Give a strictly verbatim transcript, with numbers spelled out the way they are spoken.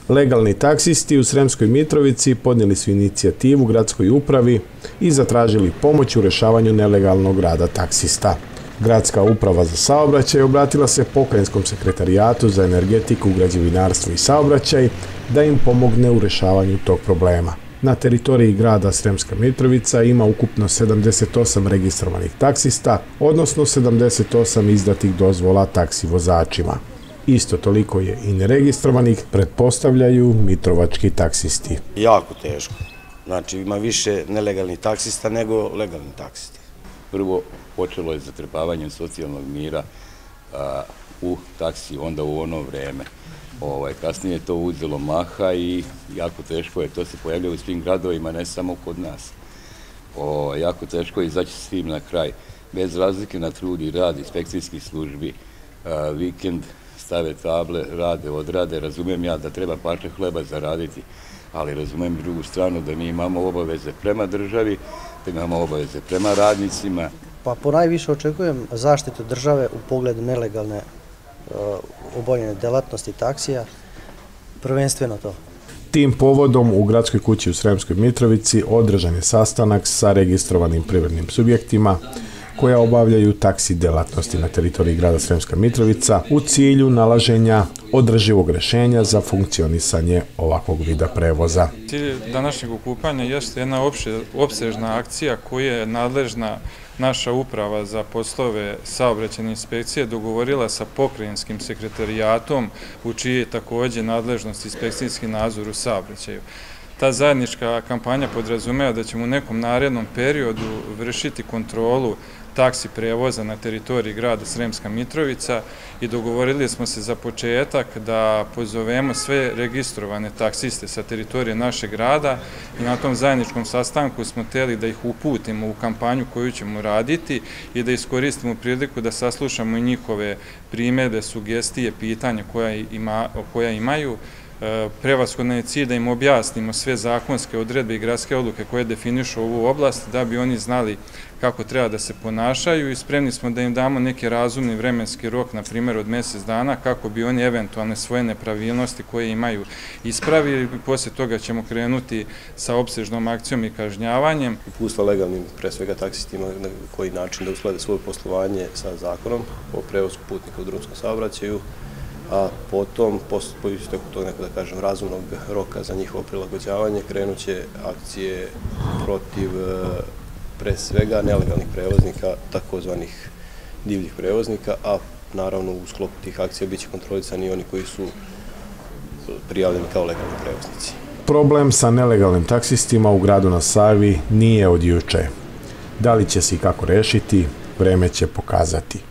Legalni taksisti u Sremskoj Mitrovici podnijeli su inicijativu gradskoj upravi i zatražili pomoć u rješavanju nelegalnog rada taksista. Gradska uprava za saobraćaj obratila se Pokrajinskom sekretarijatu za energetiku, građevinarstvo i saobraćaj da im pomogne u rješavanju tog problema. Na teritoriji grada Sremska Mitrovica ima ukupno sedamdeset osam registrovanih taksista, odnosno sedamdeset osam izdatih dozvola taksi vozačima. Isto toliko je i neregistrovanih, pretpostavljaju mitrovački taksisti. Jako teško. Znači ima više nelegalnih taksista nego legalnih taksista. Prvo počelo je zatrpavanjem socijalnog mira a, u taksi, onda u ono vreme. Ovaj, kasnije je to uzelo maha i jako teško je, to se pojavlja u svim gradovima, ne samo kod nas. O, jako teško je izaći s tim na kraj. Bez razlike na trud i rad inspekcijskih službi, a, vikend stave table, rade, odrade. Razumijem ja da treba parče hleba zaraditi, ali razumijem drugu stranu da mi imamo obaveze prema državi, da imamo obaveze prema radnicima. Pa ponajviše očekujem zaštitu države u pogledu nelegalne obavljene delatnosti taksija, prvenstveno to. Tim povodom u Gradskoj kući u Sremskoj Mitrovici održan je sastanak sa registrovanim privrednim subjektima koja obavljaju taksi delatnosti na teritoriji grada Sremska Mitrovica u cilju nalaženja održivog rješenja za funkcionisanje ovakvog vida prevoza. Cilj današnjeg okupanja jeste jedna opsežna akcija koja je nadležna naša uprava za poslove saobraćajne inspekcije dogovorila sa Pokrajinskim sekretarijatom u čiji je također nadležnost inspekcijski nadzor u saobraćaju. Ta zajednička kampanja podrazumeva da ćemo u nekom narednom periodu vršiti kontrolu taksi prevoza na teritoriji grada Sremska Mitrovica i dogovorili smo se za početak da pozovemo sve registrovane taksiste sa teritorije našeg grada i na tom zajedničkom sastanku smo htjeli da ih uputimo u kampanju koju ćemo raditi i da iskoristimo priliku da saslušamo i njihove primjedbe, sugestije, pitanja koja imaju. Prevashodno je cilj da im objasnimo sve zakonske odredbe i gradske odluke koje definišu ovu oblast, da bi oni znali kako treba da se ponašaju i spremni smo da im damo neki razumni vremenski rok, na primjer od mjesec dana, kako bi oni eventualne svoje nepravilnosti koje imaju ispravili. Poslije toga ćemo krenuti sa opsežnom akcijom i kažnjavanjem. Uputstva legalnim, pre svega taksistima, na koji način da usklade svoje poslovanje sa zakonom o prevozu putnika u drumskom saobraćaju, a potom, po isteku tog nekog, da kažem, razumnog roka za njihovo prilagođavanje, krenut će akcije protiv pre svega nelegalnih prevoznika, takozvanih divljih prevoznika, a naravno u sklopu tih akcija biće kontrolisani i oni koji su prijavljeni kao legalni prevoznici. Problem sa nelegalnim taksistima u gradu na Savi nije od juče. Da li će se i kako rešiti, vreme će pokazati.